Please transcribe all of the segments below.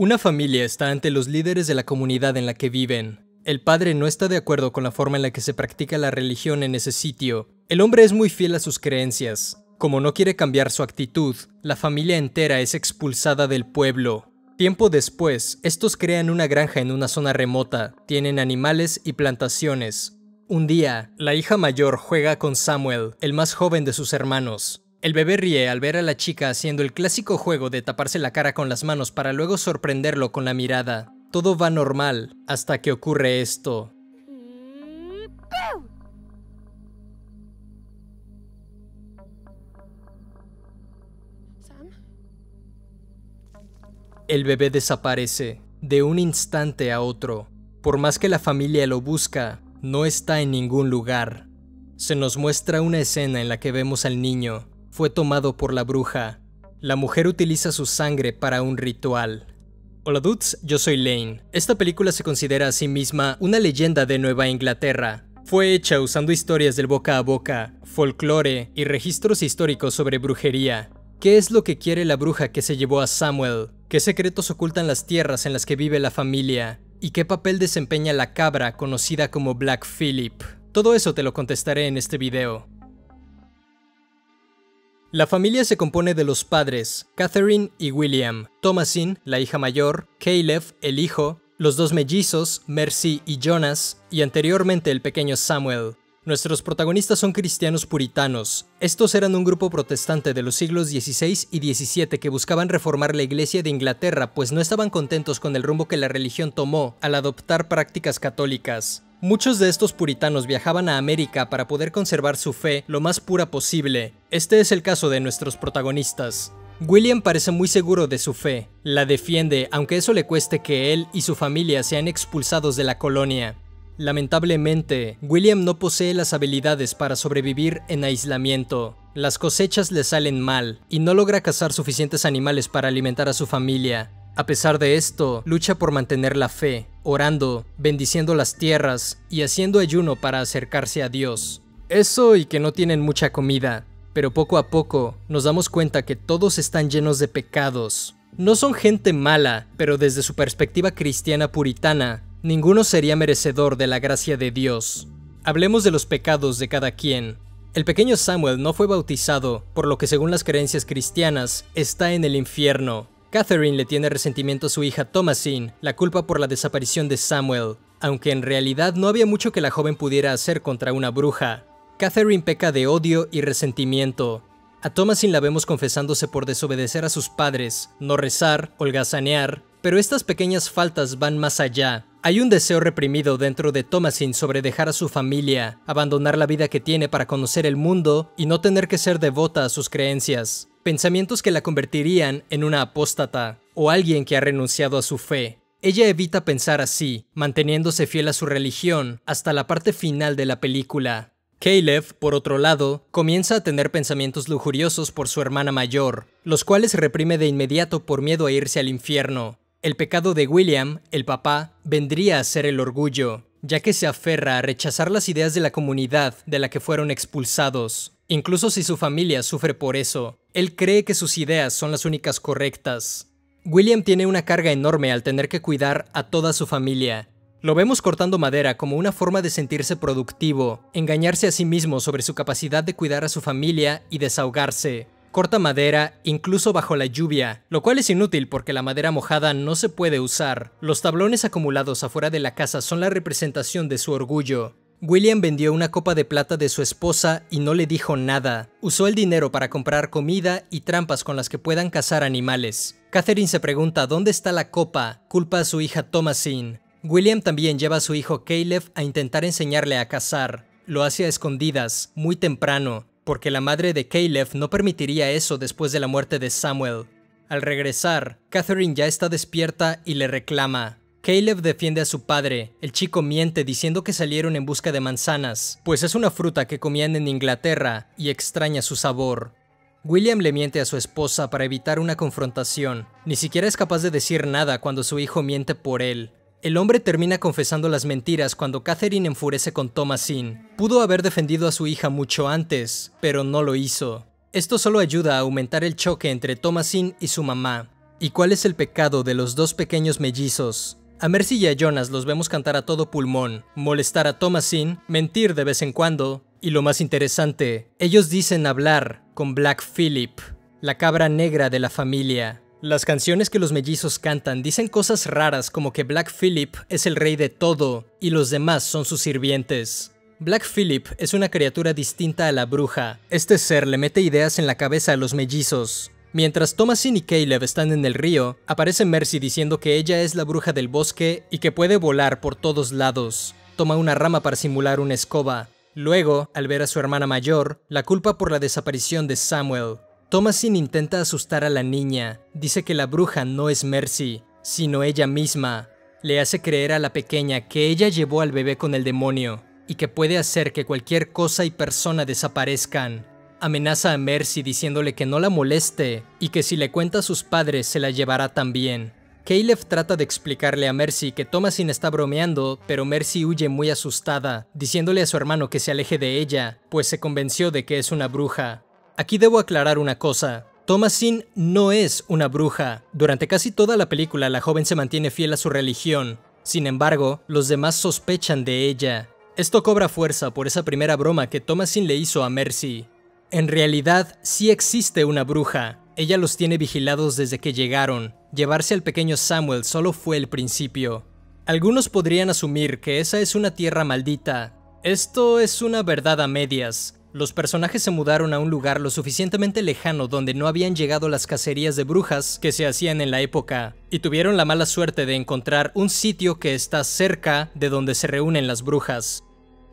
Una familia está ante los líderes de la comunidad en la que viven. El padre no está de acuerdo con la forma en la que se practica la religión en ese sitio. El hombre es muy fiel a sus creencias. Como no quiere cambiar su actitud, la familia entera es expulsada del pueblo. Tiempo después, estos crean una granja en una zona remota, tienen animales y plantaciones. Un día, la hija mayor juega con Samuel, el más joven de sus hermanos. El bebé ríe al ver a la chica haciendo el clásico juego de taparse la cara con las manos para luego sorprenderlo con la mirada. Todo va normal, hasta que ocurre esto. El bebé desaparece, de un instante a otro. Por más que la familia lo busca, no está en ningún lugar. Se nos muestra una escena en la que vemos al niño. Fue tomado por la bruja. La mujer utiliza su sangre para un ritual. Hola dudes, yo soy Lane. Esta película se considera a sí misma una leyenda de Nueva Inglaterra. Fue hecha usando historias del boca a boca, folclore y registros históricos sobre brujería. ¿Qué es lo que quiere la bruja que se llevó a Samuel? ¿Qué secretos ocultan las tierras en las que vive la familia? ¿Y qué papel desempeña la cabra conocida como Black Phillip? Todo eso te lo contestaré en este video. La familia se compone de los padres, Catherine y William, Thomasin, la hija mayor, Caleb, el hijo, los dos mellizos, Mercy y Jonas, y anteriormente el pequeño Samuel. Nuestros protagonistas son cristianos puritanos. Estos eran un grupo protestante de los siglos XVI y XVII que buscaban reformar la iglesia de Inglaterra, pues no estaban contentos con el rumbo que la religión tomó al adoptar prácticas católicas. Muchos de estos puritanos viajaban a América para poder conservar su fe lo más pura posible. Este es el caso de nuestros protagonistas. William parece muy seguro de su fe. La defiende, aunque eso le cueste que él y su familia sean expulsados de la colonia. Lamentablemente, William no posee las habilidades para sobrevivir en aislamiento. Las cosechas le salen mal y no logra cazar suficientes animales para alimentar a su familia. A pesar de esto, lucha por mantener la fe, orando, bendiciendo las tierras y haciendo ayuno para acercarse a Dios. Eso y que no tienen mucha comida, pero poco a poco nos damos cuenta que todos están llenos de pecados. No son gente mala, pero desde su perspectiva cristiana puritana, ninguno sería merecedor de la gracia de Dios. Hablemos de los pecados de cada quien. El pequeño Samuel no fue bautizado, por lo que según las creencias cristianas, está en el infierno. Catherine le tiene resentimiento a su hija Thomasin, la culpa por la desaparición de Samuel, aunque en realidad no había mucho que la joven pudiera hacer contra una bruja. Catherine peca de odio y resentimiento. A Thomasin la vemos confesándose por desobedecer a sus padres, no rezar, holgazanear, pero estas pequeñas faltas van más allá. Hay un deseo reprimido dentro de Thomasin sobre dejar a su familia, abandonar la vida que tiene para conocer el mundo y no tener que ser devota a sus creencias. Pensamientos que la convertirían en una apóstata o alguien que ha renunciado a su fe. Ella evita pensar así, manteniéndose fiel a su religión hasta la parte final de la película. Caleb, por otro lado, comienza a tener pensamientos lujuriosos por su hermana mayor, los cuales reprime de inmediato por miedo a irse al infierno. El pecado de William, el papá, vendría a ser el orgullo, ya que se aferra a rechazar las ideas de la comunidad de la que fueron expulsados. Incluso si su familia sufre por eso, él cree que sus ideas son las únicas correctas. William tiene una carga enorme al tener que cuidar a toda su familia. Lo vemos cortando madera como una forma de sentirse productivo, engañarse a sí mismo sobre su capacidad de cuidar a su familia y desahogarse. Corta madera incluso bajo la lluvia, lo cual es inútil porque la madera mojada no se puede usar. Los tablones acumulados afuera de la casa son la representación de su orgullo. William vendió una copa de plata de su esposa y no le dijo nada. Usó el dinero para comprar comida y trampas con las que puedan cazar animales. Catherine se pregunta dónde está la copa, culpa a su hija Thomasin. William también lleva a su hijo Caleb a intentar enseñarle a cazar. Lo hace a escondidas, muy temprano, porque la madre de Caleb no permitiría eso después de la muerte de Samuel. Al regresar, Catherine ya está despierta y le reclama. Caleb defiende a su padre. El chico miente diciendo que salieron en busca de manzanas, pues es una fruta que comían en Inglaterra y extraña su sabor. William le miente a su esposa para evitar una confrontación. Ni siquiera es capaz de decir nada cuando su hijo miente por él. El hombre termina confesando las mentiras cuando Catherine enfurece con Thomasin. Pudo haber defendido a su hija mucho antes, pero no lo hizo. Esto solo ayuda a aumentar el choque entre Thomasin y su mamá. ¿Y cuál es el pecado de los dos pequeños mellizos? A Mercy y a Jonas los vemos cantar a todo pulmón, molestar a Thomasin, mentir de vez en cuando, y lo más interesante, ellos dicen hablar con Black Phillip, la cabra negra de la familia. Las canciones que los mellizos cantan dicen cosas raras como que Black Phillip es el rey de todo y los demás son sus sirvientes. Black Phillip es una criatura distinta a la bruja. Este ser le mete ideas en la cabeza a los mellizos. Mientras Thomasin y Caleb están en el río, aparece Mercy diciendo que ella es la bruja del bosque y que puede volar por todos lados. Toma una rama para simular una escoba. Luego, al ver a su hermana mayor, la culpa por la desaparición de Samuel. Thomasin intenta asustar a la niña. Dice que la bruja no es Mercy, sino ella misma. Le hace creer a la pequeña que ella llevó al bebé con el demonio y que puede hacer que cualquier cosa y persona desaparezcan. Amenaza a Mercy diciéndole que no la moleste y que si le cuenta a sus padres se la llevará también. Caleb trata de explicarle a Mercy que Thomasin está bromeando, pero Mercy huye muy asustada, diciéndole a su hermano que se aleje de ella, pues se convenció de que es una bruja. Aquí debo aclarar una cosa. Thomasin no es una bruja. Durante casi toda la película la joven se mantiene fiel a su religión. Sin embargo, los demás sospechan de ella. Esto cobra fuerza por esa primera broma que Thomasin le hizo a Mercy. En realidad, sí existe una bruja. Ella los tiene vigilados desde que llegaron. Llevarse al pequeño Samuel solo fue el principio. Algunos podrían asumir que esa es una tierra maldita. Esto es una verdad a medias. Los personajes se mudaron a un lugar lo suficientemente lejano donde no habían llegado las cacerías de brujas que se hacían en la época, y tuvieron la mala suerte de encontrar un sitio que está cerca de donde se reúnen las brujas.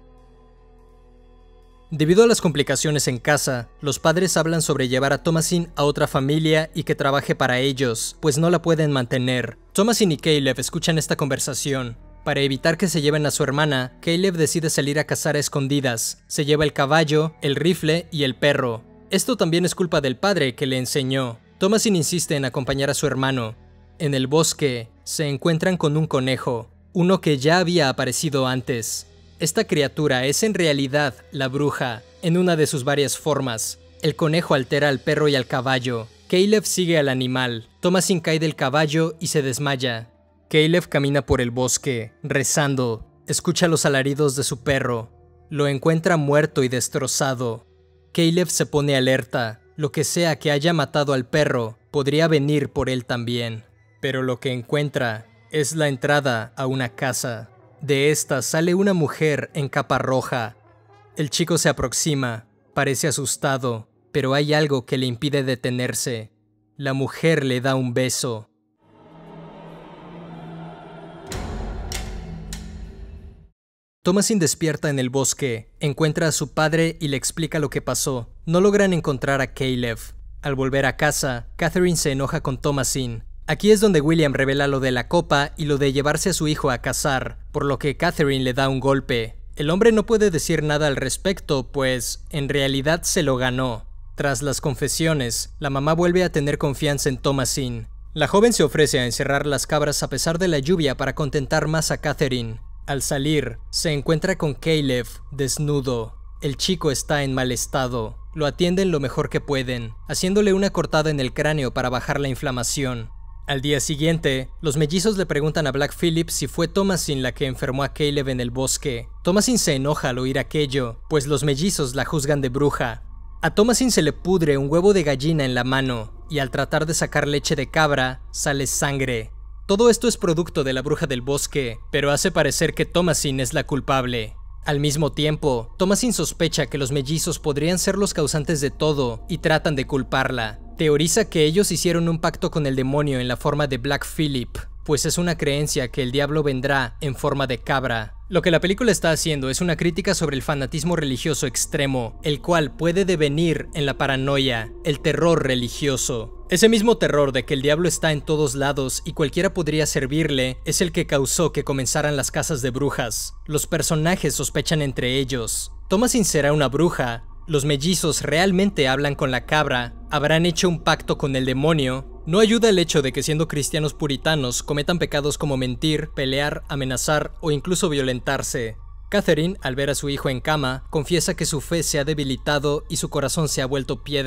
Debido a las complicaciones en casa, los padres hablan sobre llevar a Thomasin a otra familia y que trabaje para ellos, pues no la pueden mantener. Thomasin y Caleb escuchan esta conversación. Para evitar que se lleven a su hermana, Caleb decide salir a cazar a escondidas. Se lleva el caballo, el rifle y el perro. Esto también es culpa del padre que le enseñó. Thomasin insiste en acompañar a su hermano. En el bosque, se encuentran con un conejo, uno que ya había aparecido antes. Esta criatura es en realidad la bruja, en una de sus varias formas. El conejo altera al perro y al caballo. Caleb sigue al animal. Thomasin cae del caballo y se desmaya. Caleb camina por el bosque, rezando. Escucha los alaridos de su perro. Lo encuentra muerto y destrozado. Caleb se pone alerta. Lo que sea que haya matado al perro podría venir por él también. Pero lo que encuentra es la entrada a una casa. De esta sale una mujer en capa roja. El chico se aproxima, parece asustado, pero hay algo que le impide detenerse. La mujer le da un beso. Thomasin despierta en el bosque, encuentra a su padre y le explica lo que pasó. No logran encontrar a Caleb. Al volver a casa, Catherine se enoja con Thomasin. Aquí es donde William revela lo de la copa y lo de llevarse a su hijo a cazar, por lo que Catherine le da un golpe. El hombre no puede decir nada al respecto, pues en realidad se lo ganó. Tras las confesiones, la mamá vuelve a tener confianza en Thomasin. La joven se ofrece a encerrar las cabras a pesar de la lluvia para contentar más a Catherine. Al salir, se encuentra con Caleb, desnudo. El chico está en mal estado. Lo atienden lo mejor que pueden, haciéndole una cortada en el cráneo para bajar la inflamación. Al día siguiente, los mellizos le preguntan a Black Phillip si fue Thomasin la que enfermó a Caleb en el bosque. Thomasin se enoja al oír aquello, pues los mellizos la juzgan de bruja. A Thomasin se le pudre un huevo de gallina en la mano, y al tratar de sacar leche de cabra, sale sangre. Todo esto es producto de la bruja del bosque, pero hace parecer que Thomasin es la culpable. Al mismo tiempo, Thomasin sospecha que los mellizos podrían ser los causantes de todo y tratan de culparla. Teoriza que ellos hicieron un pacto con el demonio en la forma de Black Phillip, pues es una creencia que el diablo vendrá en forma de cabra. Lo que la película está haciendo es una crítica sobre el fanatismo religioso extremo, el cual puede devenir en la paranoia, el terror religioso. Ese mismo terror de que el diablo está en todos lados y cualquiera podría servirle es el que causó que comenzaran las casas de brujas. Los personajes sospechan entre ellos. Thomasin será una bruja. Los mellizos realmente hablan con la cabra, habrán hecho un pacto con el demonio. No ayuda el hecho de que siendo cristianos puritanos cometan pecados como mentir, pelear, amenazar o incluso violentarse. Catherine, al ver a su hijo en cama, confiesa que su fe se ha debilitado y su corazón se ha vuelto piedra.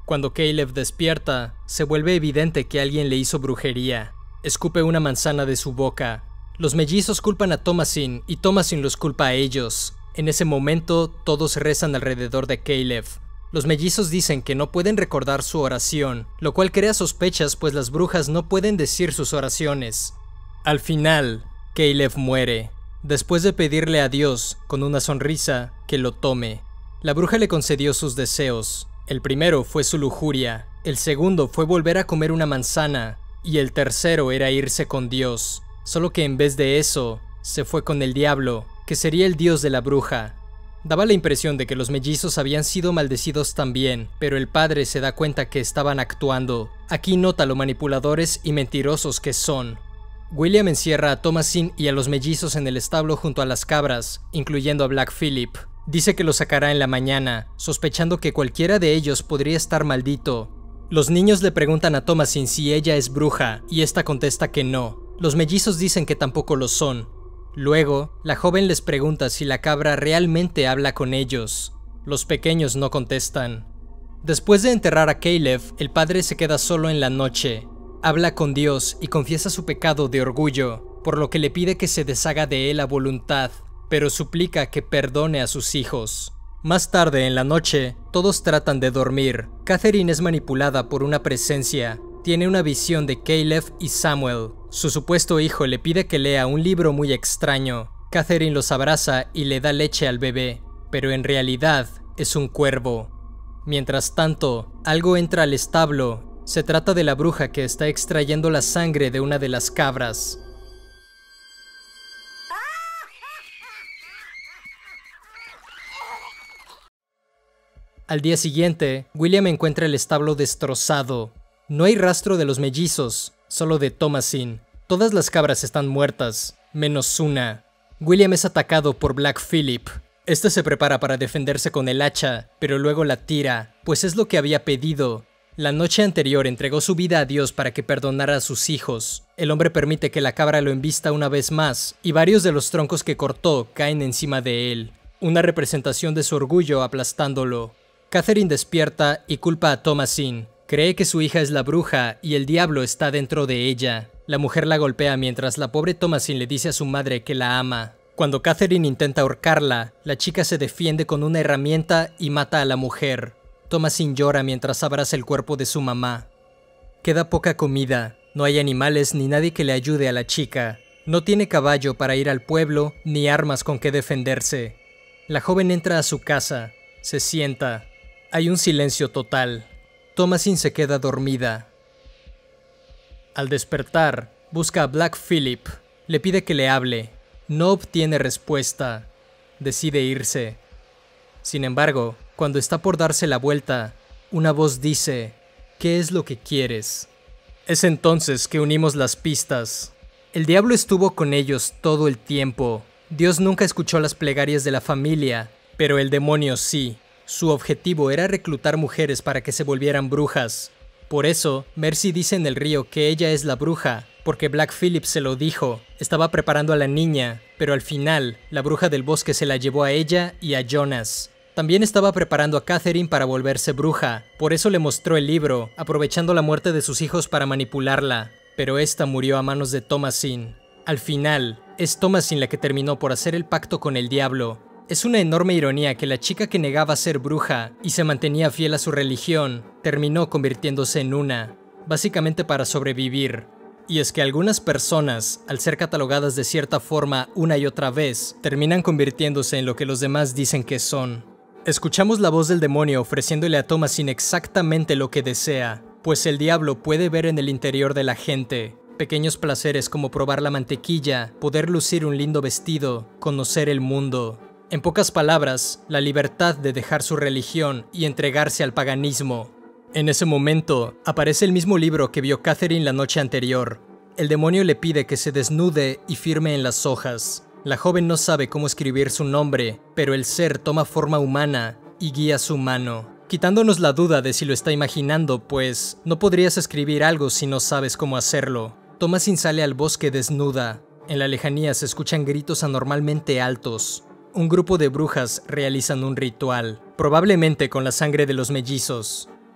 Cuando Caleb despierta, se vuelve evidente que alguien le hizo brujería. Escupe una manzana de su boca. Los mellizos culpan a Thomasin y Thomasin los culpa a ellos. En ese momento, todos rezan alrededor de Caleb. Los mellizos dicen que no pueden recordar su oración, lo cual crea sospechas pues las brujas no pueden decir sus oraciones. Al final, Caleb muere, después de pedirle a Dios, con una sonrisa, que lo tome. La bruja le concedió sus deseos. El primero fue su lujuria, el segundo fue volver a comer una manzana, y el tercero era irse con Dios. Solo que en vez de eso, se fue con el diablo, que sería el dios de la bruja. Daba la impresión de que los mellizos habían sido maldecidos también, pero el padre se da cuenta que estaban actuando. Aquí nota lo manipuladores y mentirosos que son. William encierra a Thomasin y a los mellizos en el establo junto a las cabras, incluyendo a Black Phillip. Dice que lo sacará en la mañana, sospechando que cualquiera de ellos podría estar maldito. Los niños le preguntan a Thomasin si ella es bruja, y esta contesta que no. Los mellizos dicen que tampoco lo son. Luego, la joven les pregunta si la cabra realmente habla con ellos. Los pequeños no contestan. Después de enterrar a Caleb, el padre se queda solo en la noche. Habla con Dios y confiesa su pecado de orgullo, por lo que le pide que se deshaga de él a voluntad, pero suplica que perdone a sus hijos. Más tarde en la noche, todos tratan de dormir. Catherine es manipulada por una presencia. Tiene una visión de Caleb y Samuel. Su supuesto hijo le pide que lea un libro muy extraño. Catherine los abraza y le da leche al bebé, pero en realidad es un cuervo. Mientras tanto, algo entra al establo. Se trata de la bruja que está extrayendo la sangre de una de las cabras. Al día siguiente, William encuentra el establo destrozado. No hay rastro de los mellizos, solo de Thomasin. Todas las cabras están muertas, menos una. William es atacado por Black Phillip. Este se prepara para defenderse con el hacha, pero luego la tira, pues es lo que había pedido. La noche anterior entregó su vida a Dios para que perdonara a sus hijos. El hombre permite que la cabra lo embista una vez más, y varios de los troncos que cortó caen encima de él. Una representación de su orgullo aplastándolo. Catherine despierta y culpa a Thomasin. Cree que su hija es la bruja y el diablo está dentro de ella. La mujer la golpea mientras la pobre Thomasin le dice a su madre que la ama. Cuando Catherine intenta ahorcarla, la chica se defiende con una herramienta y mata a la mujer. Thomasin llora mientras abraza el cuerpo de su mamá. Queda poca comida, no hay animales ni nadie que le ayude a la chica. No tiene caballo para ir al pueblo ni armas con que defenderse. La joven entra a su casa, se sienta. Hay un silencio total. Thomasin se queda dormida. Al despertar, busca a Black Phillip. Le pide que le hable. No obtiene respuesta. Decide irse. Sin embargo, cuando está por darse la vuelta, una voz dice: ¿qué es lo que quieres? Es entonces que unimos las pistas. El diablo estuvo con ellos todo el tiempo. Dios nunca escuchó las plegarias de la familia, pero el demonio sí. Su objetivo era reclutar mujeres para que se volvieran brujas. Por eso, Mercy dice en el río que ella es la bruja, porque Black Phillip se lo dijo. Estaba preparando a la niña, pero al final, la bruja del bosque se la llevó a ella y a Jonas. También estaba preparando a Catherine para volverse bruja, por eso le mostró el libro, aprovechando la muerte de sus hijos para manipularla. Pero esta murió a manos de Thomasin. Al final, es Thomasin la que terminó por hacer el pacto con el diablo. Es una enorme ironía que la chica que negaba ser bruja y se mantenía fiel a su religión, terminó convirtiéndose en una, básicamente para sobrevivir. Y es que algunas personas, al ser catalogadas de cierta forma una y otra vez, terminan convirtiéndose en lo que los demás dicen que son. Escuchamos la voz del demonio ofreciéndole a Thomasin exactamente lo que desea, pues el diablo puede ver en el interior de la gente pequeños placeres como probar la mantequilla, poder lucir un lindo vestido, conocer el mundo. En pocas palabras, la libertad de dejar su religión y entregarse al paganismo. En ese momento, aparece el mismo libro que vio Catherine la noche anterior. El demonio le pide que se desnude y firme en las hojas. La joven no sabe cómo escribir su nombre, pero el ser toma forma humana y guía su mano, quitándonos la duda de si lo está imaginando, pues no podrías escribir algo si no sabes cómo hacerlo. Thomasin sale al bosque desnuda. En la lejanía se escuchan gritos anormalmente altos. Un grupo de brujas realizan un ritual, probablemente con la sangre de los mellizos.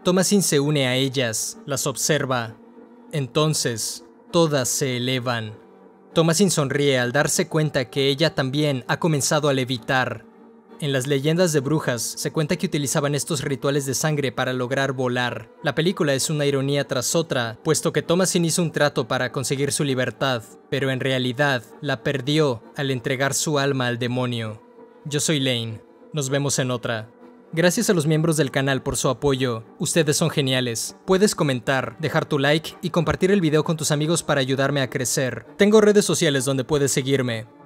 Thomasin se une a ellas, las observa. Entonces, todas se elevan. Thomasin sonríe al darse cuenta que ella también ha comenzado a levitar. En las leyendas de brujas se cuenta que utilizaban estos rituales de sangre para lograr volar. La película es una ironía tras otra, puesto que Thomasin hizo un trato para conseguir su libertad, pero en realidad la perdió al entregar su alma al demonio. Yo soy Lane. Nos vemos en otra. Gracias a los miembros del canal por su apoyo, ustedes son geniales. Puedes comentar, dejar tu like y compartir el video con tus amigos para ayudarme a crecer. Tengo redes sociales donde puedes seguirme.